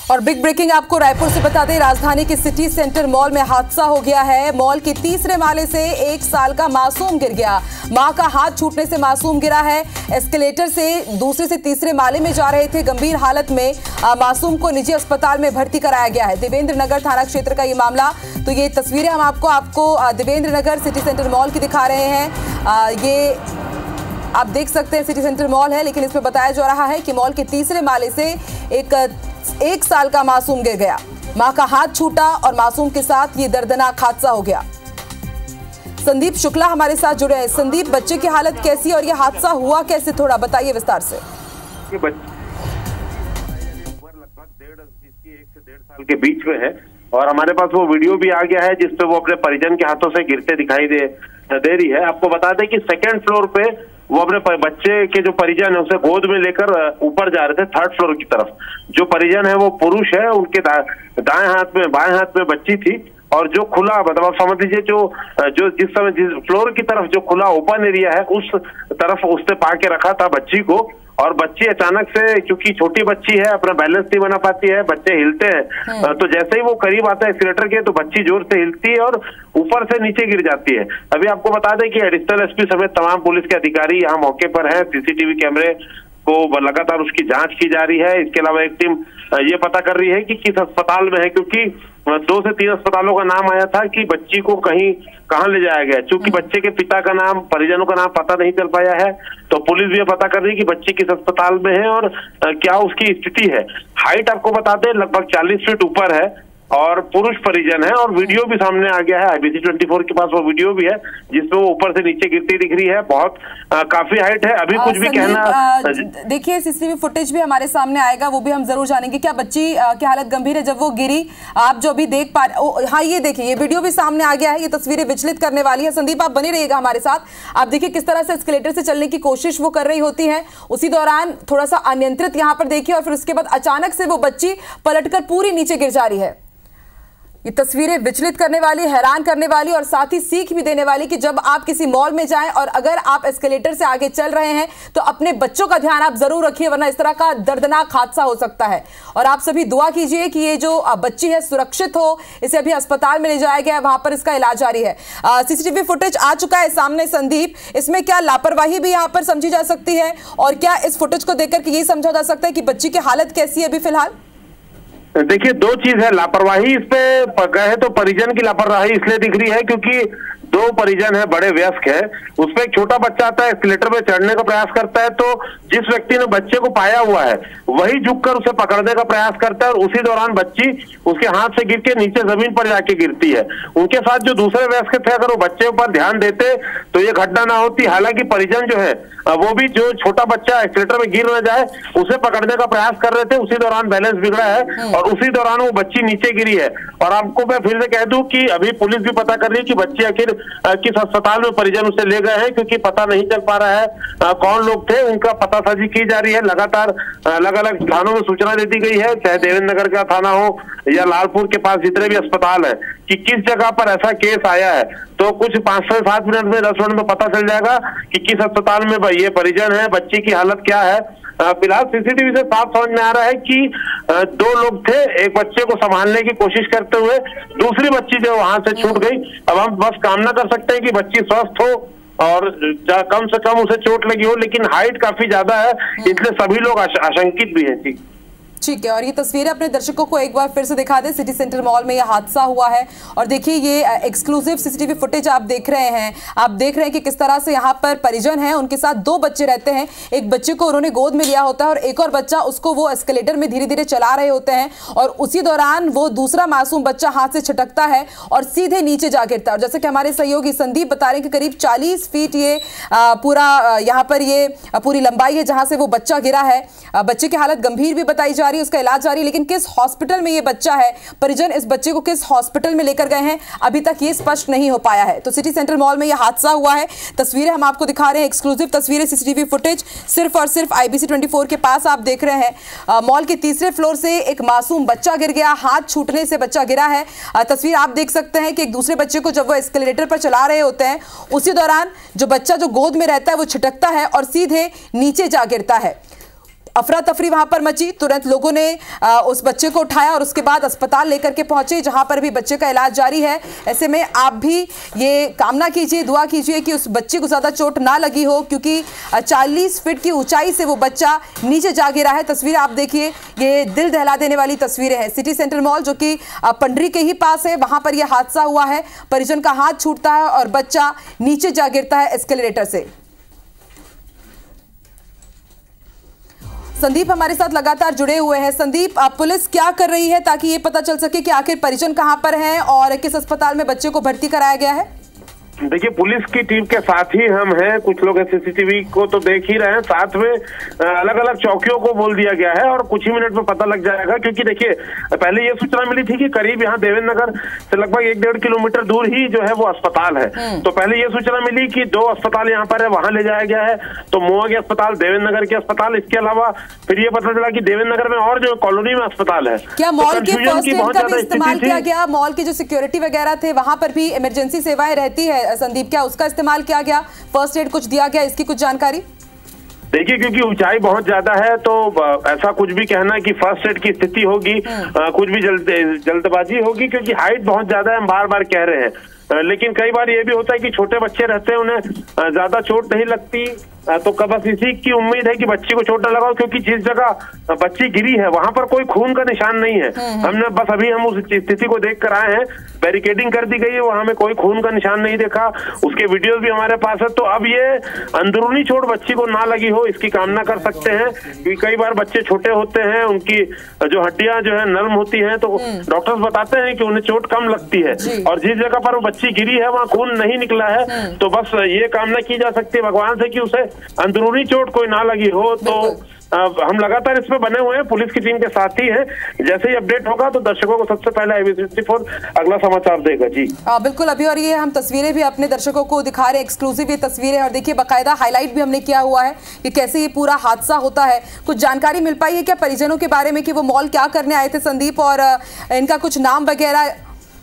और big breaking आपको रायपुर से बता दें, राजधानी के सिटी सेंटर मॉल में हादसा हो गया है। मॉल के तीसरे माले से 1 साल का मासूम गिर गया। मां का हाथ छूटने से मासूम गिरा है। एस्केलेटर से दूसरे से तीसरे माले में जा रहे थे। गंभीर हालत में मासूम को निजी अस्पताल में भर्ती कराया गया है। देवेंद्र नगर थाना क्षेत्र का ये मामला। तो ये तस्वीरें हम आपको Devendra Nagar city centre mall की दिखा रहे हैं। ये आप देख सकते हैं सिटी सेंटर मॉल है, लेकिन इसमें बताया जा रहा है कि मॉल के तीसरे माले से एक साल का मासूम गिर गया। मां का हाथ छूटा और मासूम के साथ ये दर्दनाक हादसा हो गया। संदीप शुक्ला हमारे साथ जुड़े हैं। संदीप, बच्चे की हालत कैसी और ये हादसा हुआ कैसे, थोड़ा बताइए विस्तार से। उम्र लगभग 1 से 1.5 साल के बीच में है और हमारे पास वो वीडियो भी आ गया है जिसपे वो अपने परिजन के हाथों से गिरते दिखाई दे रही है। आपको बता दें कि 2nd फ्लोर पे वो अपने बच्चे के जो परिजन है उसे गोद में लेकर ऊपर जा रहे थे 3rd फ्लोर की तरफ। जो परिजन है वो पुरुष है, उनके बाएं हाथ में बच्ची थी और जो खुला, मतलब आप समझ लीजिए जो जिस समय जिस फ्लोर की तरफ जो खुला ओपन एरिया है उस तरफ उसने पा के रखा था बच्ची को। और बच्ची अचानक से, क्योंकि छोटी बच्ची है, अपना बैलेंस नहीं बना पाती है, बच्चे हिलते हैं, तो जैसे ही वो करीब आता है एक्सीलेटर के तो बच्ची जोर से हिलती है और ऊपर से नीचे गिर जाती है। अभी आपको बता दें कि एडिशनल एसपी समेत तमाम पुलिस के अधिकारी यहाँ मौके पर हैं। सीसीटीवी कैमरे को लगातार उसकी जांच की जा रही है। इसके अलावा एक टीम ये पता कर रही है कि किस अस्पताल में है, क्योंकि 2 से 3 अस्पतालों का नाम आया था कि बच्ची को कहाँ ले जाया गया। चूंकि बच्चे के पिता का नाम, परिजनों का नाम पता नहीं चल पाया है, तो पुलिस भी पता कर रही है कि बच्ची किस अस्पताल में है और क्या उसकी स्थिति है। हाइट आपको बता दें लगभग 40 फीट ऊपर है और पुरुष परिजन है और वीडियो भी सामने आ गया है। IBC 24 के पास वो वीडियो भी है जिसमें वो ऊपर से नीचे गिरती दिख रही है। बहुत काफी हाइट है। अभी कुछ भी कहना, देखिए सीसीटीवी फुटेज भी हमारे सामने आएगा, वो भी हम जरूर जानेंगे। क्या बच्ची की हालत गंभीर है जब वो गिरी? आप जो अभी देख पा रहे, हाँ ये देखिए ये वीडियो भी सामने आ गया है। ये तस्वीरें विचलित करने वाली है। संदीप आप बने रहिएगा हमारे साथ। आप देखिए किस तरह से एस्केलेटर से चलने की कोशिश वो कर रही होती है, उसी दौरान थोड़ा सा अनियंत्रित यहाँ पर देखिए और फिर उसके बाद अचानक से वो बच्ची पलटकर पूरी नीचे गिर जा रही है। ये तस्वीरें विचलित करने वाली, हैरान करने वाली और साथ ही सीख भी देने वाली कि जब आप किसी मॉल में जाएं और अगर आप एस्केलेटर से आगे चल रहे हैं तो अपने बच्चों का ध्यान आप जरूर रखिए, वरना इस तरह का दर्दनाक हादसा हो सकता है। और आप सभी दुआ कीजिए कि ये जो बच्ची है सुरक्षित हो। इसे अभी अस्पताल में ले जाया गया है, वहां पर इसका इलाज जारी है। सीसीटीवी फुटेज आ चुका है सामने। संदीप, इसमें क्या लापरवाही भी यहाँ पर समझी जा सकती है और क्या इस फुटेज को देखकर यही समझा जा सकता है कि बच्ची की हालत कैसी है अभी फिलहाल? देखिए 2 चीज है। लापरवाही इस पे कहे तो परिजन की लापरवाही इसलिए दिख रही है क्योंकि 2 परिजन है, बड़े वयस्क है, उसमें एक छोटा बच्चा आता है, एस्केलेटर पे चढ़ने का प्रयास करता है, तो जिस व्यक्ति ने बच्चे को पाया हुआ है वही झुककर उसे पकड़ने का प्रयास करता है और उसी दौरान बच्ची उसके हाथ से गिर के नीचे जमीन पर जाके गिरती है। उनके साथ जो दूसरे वयस्क थे, अगर वो बच्चे पर ध्यान देते तो ये घटना ना होती। हालांकि परिजन जो है वो भी जो छोटा बच्चा एस्केलेटर में गिर न जाए उसे पकड़ने का प्रयास कर रहे थे, उसी दौरान बैलेंस बिगड़ा है और उसी दौरान वो बच्ची नीचे गिरी है। और आपको मैं फिर से कह दूं कि अभी पुलिस भी पता कर रही है कि बच्ची आखिर किस अस्पताल में परिजन उसे ले गए हैं, क्योंकि पता नहीं चल पा रहा है कौन लोग थे। उनका पतासाजी की जा रही है। लगातार अलग अलग थानों में सूचना दे दी गई है, चाहे देवेंद्र नगर का थाना हो या लालपुर के पास जितने भी अस्पताल है, कि किस जगह पर ऐसा केस आया है। तो कुछ 5 से 7 मिनट में 10 मिनट में पता चल जाएगा कि किस अस्पताल में ये परिजन है, बच्ची की हालत क्या है। फिलहाल सीसीटीवी से साफ समझ में आ रहा है कि 2 लोग थे, एक बच्चे को संभालने की कोशिश करते हुए दूसरी बच्ची जो वहां से छूट गई। अब हम बस कामना कर सकते हैं कि बच्ची स्वस्थ हो और कम से कम उसे चोट लगी हो, लेकिन हाइट काफी ज्यादा है इसलिए सभी लोग आशंकित भी हैं। ठीक है, और ये तस्वीरें अपने दर्शकों को एक बार फिर से दिखा दें। सिटी सेंटर मॉल में यह हादसा हुआ है और देखिए ये एक्सक्लूसिव सीसीटीवी फुटेज आप देख रहे हैं। आप देख रहे हैं कि किस तरह से यहाँ पर परिजन हैं, उनके साथ 2 बच्चे रहते हैं। एक बच्चे को उन्होंने गोद में लिया होता है और एक और बच्चा उसको वो एस्केलेटर में धीरे धीरे चला रहे होते हैं और उसी दौरान वो दूसरा मासूम बच्चा हाथ से छिटकता है और सीधे नीचे जा गिरता है। और जैसे कि हमारे सहयोगी संदीप बता रहे हैं कि करीब 40 फीट ये पूरा यहाँ पर ये पूरी लंबाई है जहाँ से वो बच्चा गिरा है। बच्चे की हालत गंभीर भी बताई जा रही है, उसका इलाज जारी, लेकिन किस हॉस्पिटल में ये बच्चा है, परिजन इस बच्चे को किस हॉस्पिटल में लेकर गए हैं, अभी तक ये स्पष्ट नहीं हो पाया है। तो सिटी सेंटर मॉल में ये हादसा हुआ है। तस्वीरें हम आपको दिखा रहे हैं, एक्सक्लूसिव तस्वीरें, सीसीटीवी फुटेज सिर्फ और सिर्फ IBC 24 के पास आप देख रहे हैं। मॉल के तीसरे फ्लोर से एक मासूम बच्चा गिर गया, हाथ छूटने से बच्चा गिरा है। तस्वीर आप देख सकते हैं कि एक दूसरे बच्चे को जब वो एस्केलेटर पर चला रहे होते हैं उसी दौरान जो बच्चा जो गोद में रहता है वो छिटकता है और सीधे नीचे जा गिरता है। अफरा तफरी वहां पर मची। तुरंत लोगों ने उस बच्चे को उठाया और उसके बाद अस्पताल लेकर के पहुंचे, जहां पर भी बच्चे का इलाज जारी है। ऐसे में आप भी ये कामना कीजिए, दुआ कीजिए कि उस बच्चे को ज्यादा चोट ना लगी हो, क्योंकि 40 फीट की ऊंचाई से वो बच्चा नीचे जा गिरा है। तस्वीर आप देखिए, ये दिल दहला देने वाली तस्वीरें हैं। सिटी सेंटर मॉल जो कि पंडरी के ही पास है, वहां पर यह हादसा हुआ है। परिजन का हाथ छूटता है और बच्चा नीचे जा गिरता है एस्केलेटर से। संदीप हमारे साथ लगातार जुड़े हुए हैं। संदीप, पुलिस क्या कर रही है ताकि ये पता चल सके कि आखिर परिजन कहां पर हैं और किस अस्पताल में बच्चे को भर्ती कराया गया है? देखिए, पुलिस की टीम के साथ ही हम हैं। कुछ लोग सीसीटीवी को तो देख ही रहे हैं, साथ में अलग अलग चौकियों को बोल दिया गया है और कुछ ही मिनट में पता लग जाएगा। क्योंकि देखिए, पहले ये सूचना मिली थी कि करीब यहाँ देवेंद्र नगर से लगभग 1-1.5 किलोमीटर दूर ही जो है वो अस्पताल है। तो पहले ये सूचना मिली कि 2 अस्पताल यहाँ पर है, वहां ले जाया गया है। तो मोआ के अस्पताल, देवेंद्र नगर के अस्पताल, इसके अलावा फिर ये पता चला कि देवेंद्र नगर में और जो कॉलोनी में अस्पताल है। क्या मॉल के फर्स्ट एड का भी इस्तेमाल किया गया? मॉल के जो सिक्योरिटी वगैरह थे वहां पर भी इमरजेंसी सेवाएं रहती है संदीप, क्या उसका इस्तेमाल किया गया? फर्स्ट एड कुछ दिया गया, इसकी कुछ जानकारी? देखिए, क्योंकि ऊंचाई बहुत ज्यादा है तो ऐसा कुछ भी कहना कि फर्स्ट एड की स्थिति होगी, कुछ भी जल्दबाजी होगी, क्योंकि हाइट बहुत ज्यादा है, हम बार बार कह रहे हैं। लेकिन कई बार ये भी होता है कि छोटे बच्चे रहते हैं, उन्हें ज्यादा चोट नहीं लगती। तो बस इसी की उम्मीद है कि बच्ची को चोट न लगाओ, क्योंकि जिस जगह बच्ची गिरी है वहां पर कोई खून का निशान नहीं है। हमने बस अभी हम उस स्थिति को देख कर आए हैं, बैरिकेडिंग कर दी गई है, वहां में कोई खून का निशान नहीं देखा, उसके वीडियोस भी हमारे पास है। तो अब ये अंदरूनी चोट बच्ची को ना लगी हो, इसकी कामना कर सकते हैं। क्योंकि कई बार बच्चे छोटे होते हैं, उनकी जो हड्डियां जो है नर्म होती हैं, तो डॉक्टर्स बताते हैं कि उन्हें चोट कम लगती है। और जिस जगह पर वो बच्ची गिरी है वहां खून नहीं निकला है, तो बस ये कामना की जा सकती है भगवान से कि उसे अंदरूनी चोट कोई ना लगी हो। तो हम लगातार इस पे बने हुए हैं, पुलिस की टीम के साथ ही है। जैसे ही अपडेट होगा तो दर्शकों को सबसे पहले IB64 अगला समाचार देगा। जी बिल्कुल, अभी और ये हम तस्वीरें भी अपने दर्शकों को दिखा रहे हैं, एक्सक्लूसिव ये तस्वीरें। और देखिए, बाकायदा हाईलाइट भी हमने किया हुआ है कि कैसे ये पूरा हादसा होता है। कुछ जानकारी मिल पाई है क्या परिजनों के बारे में कि वो मॉल क्या करने आए थे संदीप, और इनका कुछ नाम वगैरह?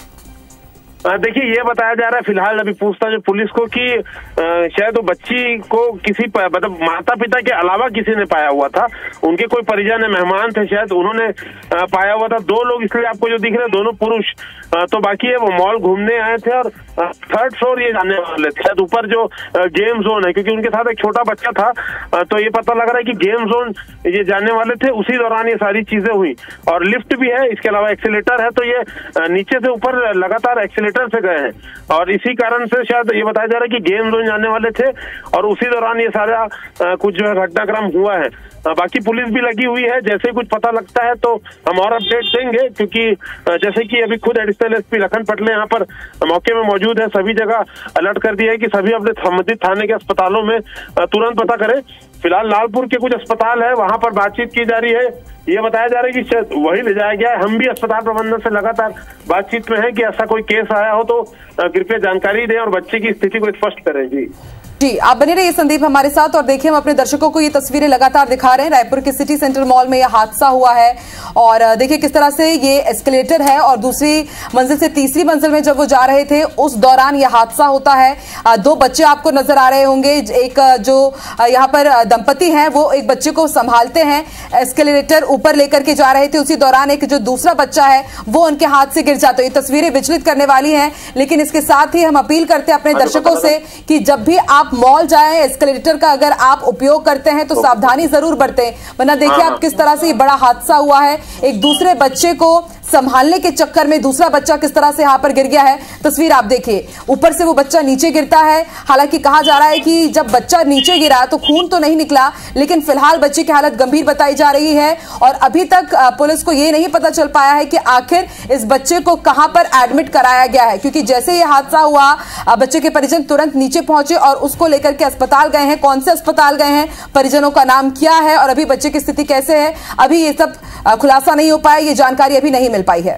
देखिए, ये बताया जा रहा है फिलहाल अभी पूछताछ पुलिस को कि शायद वो बच्ची को किसी मतलब माता पिता के अलावा किसी ने पाया हुआ था। उनके कोई परिजन है, मेहमान थे शायद, उन्होंने पाया हुआ था। 2 लोग इसलिए आपको जो दिख रहे हैं दोनों पुरुष, तो बाकी है वो मॉल घूमने आए थे और 3rd फ्लोर ये जाने वाले थे। शायद ऊपर जो गेम जोन है, क्योंकि उनके साथ एक छोटा बच्चा था, तो ये पता लग रहा है कि गेम जोन ये जाने वाले थे। उसी दौरान ये सारी चीजें हुई। और लिफ्ट भी है, इसके अलावा एक्सीलेटर है, तो ये नीचे से ऊपर लगातार एक्सीलेटर से गए हैं। और इसी कारण से शायद ये बताया जा रहा है कि गेम जोन जाने वाले थे और उसी दौरान ये सारा कुछ जो है घटनाक्रम हुआ है। बाकी पुलिस भी लगी हुई है, जैसे कुछ पता लगता है तो हम और अपडेट देंगे। क्योंकि जैसे कि अभी खुद एडिशनल SP लखन पटले यहाँ पर मौके में मौजूद है, सभी जगह अलर्ट कर दिया है कि सभी अपने संबंधित थाने के अस्पतालों में तुरंत पता करें। फिलहाल लालपुर के कुछ अस्पताल है, वहां पर बातचीत की जा रही है। ये बताया जा रहा है कि वही ले जाया गया है। हम भी अस्पताल प्रबंधन से लगातार बातचीत में है कि ऐसा कोई केस आया हो तो कृपया जानकारी दें और बच्चे की स्थिति को स्पष्ट करें। जी आप बने रहिए संदीप हमारे साथ। और देखिए, हम अपने दर्शकों को ये तस्वीरें लगातार दिखा रहे हैं। रायपुर के सिटी सेंटर मॉल में यह हादसा हुआ है और देखिए किस तरह से ये एस्केलेटर है और दूसरी मंजिल से तीसरी मंजिल में जब वो जा रहे थे उस दौरान यह हादसा होता है। 2 बच्चे आपको नजर आ रहे होंगे। एक जो यहाँ पर दंपति हैं वो एक बच्चे को संभालते हैं, एस्केलेटर ऊपर लेकर के जा रहे थे। उसी दौरान एक जो दूसरा बच्चा है वो उनके हाथ से गिर जाता है। ये तस्वीरें विचलित करने वाली हैं, लेकिन इसके साथ ही हम अपील करते हैं अपने दर्शकों से कि जब भी आप मॉल जाएं, एस्केलेटर का अगर आप उपयोग करते हैं तो सावधानी जरूर बरतें, वरना देखिए आप किस तरह से ये बड़ा हादसा हुआ है। एक दूसरे बच्चे को संभालने के चक्कर में दूसरा बच्चा किस तरह से यहां पर गिर गया है। तस्वीर आप देखिए, ऊपर से वो बच्चा नीचे गिरता है। हालांकि कहा जा रहा है कि जब बच्चा नीचे गिरा तो खून तो नहीं निकला, लेकिन फिलहाल बच्चे की हालत गंभीर बताई जा रही है और अभी तक पुलिस को ये नहीं पता चल पाया है कि आखिर इस बच्चे को कहां पर एडमिट कराया गया है। क्योंकि जैसे ये हादसा हुआ बच्चे के परिजन तुरंत नीचे पहुंचे और उसको लेकर के अस्पताल गए हैं। कौन से अस्पताल गए हैं, परिजनों का नाम क्या है और अभी बच्चे की स्थिति कैसे है, अभी ये सब खुलासा नहीं हो पाया, ये जानकारी अभी नहीं मिल पाई है।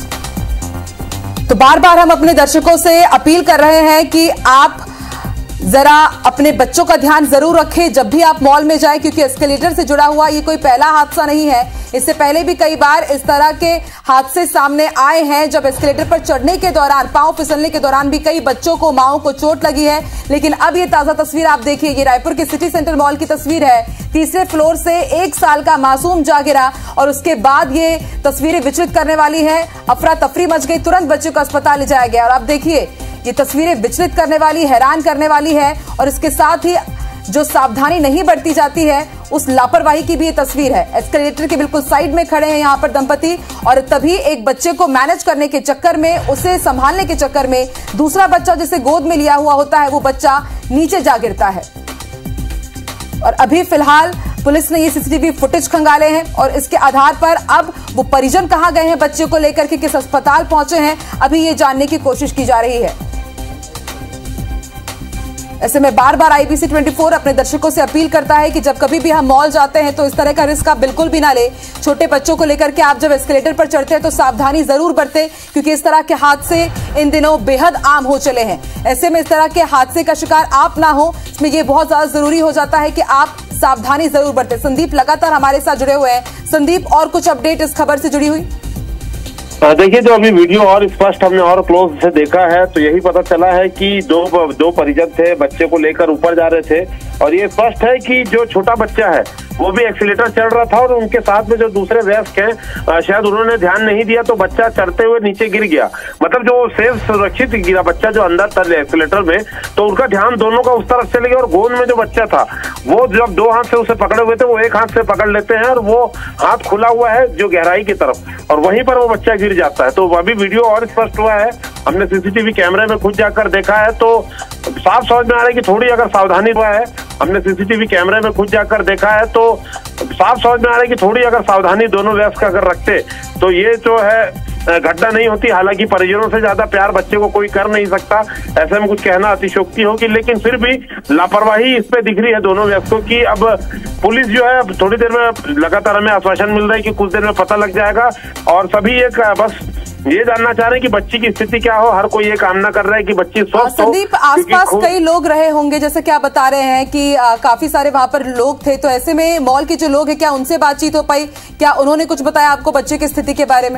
तो बार बार हम अपने दर्शकों से अपील कर रहे हैं कि आप जरा अपने बच्चों का ध्यान जरूर रखें जब भी आप मॉल में जाएं, क्योंकि एस्केलेटर से जुड़ा हुआ ये कोई पहला हादसा नहीं है। इससे पहले भी कई बार इस तरह के हादसे सामने आए हैं, जब एस्केलेटर पर चढ़ने के दौरान, पांव फिसलने के दौरान भी कई बच्चों को, माओं को चोट लगी है। लेकिन अब ये ताजा तस्वीर आप देखिए, ये रायपुर के सिटी सेंटर मॉल की तस्वीर है। तीसरे फ्लोर से 1 साल का मासूम जा गिरा और उसके बाद ये तस्वीरें विचलित करने वाली है। अफरा तफरी मच गई, तुरंत बच्चे को अस्पताल ले जाया गया। और आप देखिए, ये तस्वीरें विचलित करने वाली, हैरान करने वाली है। और इसके साथ ही जो सावधानी नहीं बरती जाती है, उस लापरवाही की भी ये तस्वीर है। एस्केलेटर के बिल्कुल साइड में खड़े हैं यहां पर दंपति, और तभी एक बच्चे को मैनेज करने के चक्कर में, उसे संभालने के चक्कर में, दूसरा बच्चा जिसे गोद में लिया हुआ होता है, वो बच्चा नीचे जा गिरता है। और अभी फिलहाल पुलिस ने ये सीसीटीवी फुटेज खंगाले हैं और इसके आधार पर अब वो परिजन कहां गए हैं बच्चे को लेकर के, किस अस्पताल पहुंचे हैं, अभी ये जानने की कोशिश की जा रही है। ऐसे में बार बार IBC 24 अपने दर्शकों से अपील करता है कि जब कभी भी हम मॉल जाते हैं तो इस तरह का रिस्क आप बिल्कुल भी ना ले। छोटे बच्चों को लेकर के आप जब एस्केलेटर पर चढ़ते हैं तो सावधानी जरूर बरतें, क्योंकि इस तरह के हादसे इन दिनों बेहद आम हो चले हैं। ऐसे में इस तरह के हादसे का शिकार आप ना हो, इसमें यह बहुत ज्यादा जरूरी हो जाता है कि आप सावधानी जरूर बरतें। संदीप लगातार हमारे साथ जुड़े हुए हैं। संदीप, और कुछ अपडेट इस खबर से जुड़ी हुई? देखिए, जो अभी वीडियो और स्पष्ट हमने और क्लोज से देखा है तो यही पता चला है कि दो परिजन थे, बच्चे को लेकर ऊपर जा रहे थे। और ये स्पष्ट है कि जो छोटा बच्चा है वो भी एक्सीलेटर चढ़ रहा था और उनके साथ में जो दूसरे वयस्क हैं शायद उन्होंने ध्यान नहीं दिया तो बच्चा चढ़ते हुए नीचे गिर गया। मतलब जो सेफ सुरक्षित गिरा बच्चा जो अंदर था एक्सीलेटर में, तो उनका ध्यान दोनों का उस तरफ चले गया। और गोद में जो बच्चा था वो जब 2 हाथ से उसे पकड़े हुए थे, वो 1 हाथ से पकड़ लेते हैं और वो हाथ खुला हुआ है जो गहराई की तरफ, और वहीं पर वो बच्चा गिर जाता है। तो अभी वीडियो और स्पष्ट हुआ है, हमने CCTV कैमरे में खुद जाकर देखा है तो साफ समझ में आ रहा है कि थोड़ी अगर सावधानी हुआ है। हमने CCTV कैमरे में खुद जाकर देखा है तो साफ समझ में आ रहा है कि थोड़ी अगर सावधानी दोनों वयस्क अगर रखते तो ये जो है घटना नहीं होती। हालांकि परिजनों से ज्यादा प्यार बच्चे को कोई कर नहीं सकता, ऐसे में कुछ कहना अतिशयोक्ति होगी, लेकिन फिर भी लापरवाही इस पे दिख रही है दोनों वयस्कों की। अब पुलिस जो है थोड़ी देर में, लगातार हमें आश्वासन मिल रहा है कि कुछ देर में पता लग जाएगा। और सभी एक बस ये जानना चाह रहे हैं कि बच्ची की स्थिति क्या हो। हर कोई ये कामना कर रहा है कि बच्ची स्वस्थ हो। संदीप, आसपास कई लोग रहे होंगे, जैसे कि आप बता रहे हैं कि काफी सारे वहां पर लोग थे, तो ऐसे में मॉल के जो लोग हैं, क्या उनसे बातचीत हो पाई? क्या उन्होंने कुछ बताया आपको बच्चे की स्थिति के बारे में?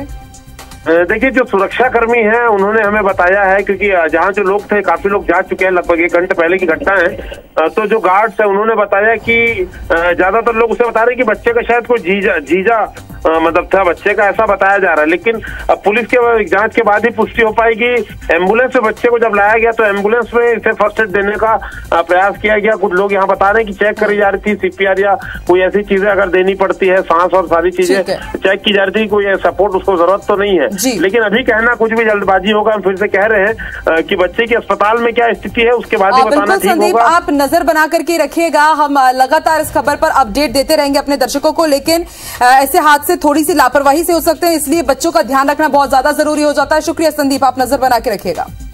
देखिए, जो सुरक्षा कर्मी हैं उन्होंने हमें बताया है, क्योंकि जहाँ जो लोग थे काफी लोग जा चुके हैं, लगभग 1 घंटे पहले की घटना है। तो जो गार्ड्स है उन्होंने बताया कि ज्यादातर लोग उसे बता रहे हैं कि बच्चे का शायद कोई जीजा मतलब था बच्चे का, ऐसा बताया जा रहा है। लेकिन अब पुलिस के जांच के बाद ही पुष्टि हो पाएगी। एम्बुलेंस में बच्चे को जब लाया गया तो एम्बुलेंस में इसे फर्स्ट एड देने का प्रयास किया गया। कुछ लोग यहाँ बता रहे हैं कि चेक करी जा रही थी, CPR या कोई ऐसी चीजें अगर देनी पड़ती है, सांस और सारी चीजें चेक की जा रही थी, कोई सपोर्ट उसको जरूरत तो नहीं है। लेकिन अभी कहना कुछ भी जल्दबाजी होगा। हम फिर से कह रहे हैं कि बच्चे की अस्पताल में क्या स्थिति है उसके बाद ही बताना ठीक होगा। आप नजर बना करके रखिएगा, हम लगातार इस खबर पर अपडेट देते रहेंगे अपने दर्शकों को। लेकिन ऐसे हादसे थोड़ी सी लापरवाही से हो सकते हैं, इसलिए बच्चों का ध्यान रखना बहुत ज्यादा जरूरी हो जाता है। शुक्रिया संदीप, आप नजर बना के रखिएगा।